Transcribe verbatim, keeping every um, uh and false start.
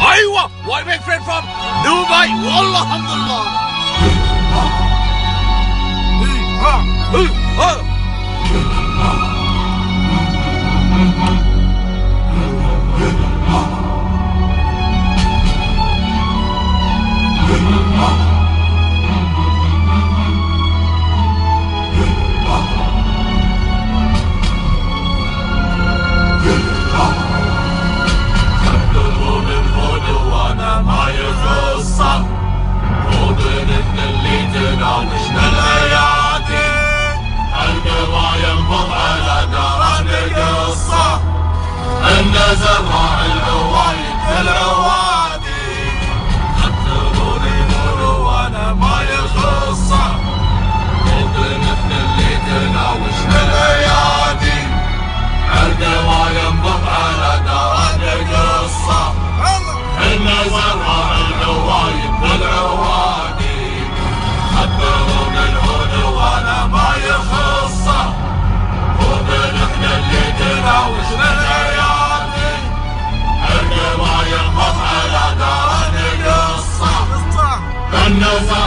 ايوه why my friend from دبي والله الحمد لله. زرع العوايد في العوادي خطروني نور وانا ما يخصه ممكن مثل اللي تناوشنا الايادي عرقه ما ينبض على دارنا قصه انا زرع العوايد في العوادي خطروني الهود وانا ما يخصه ممكن احنا اللي تناوشنا الايادي No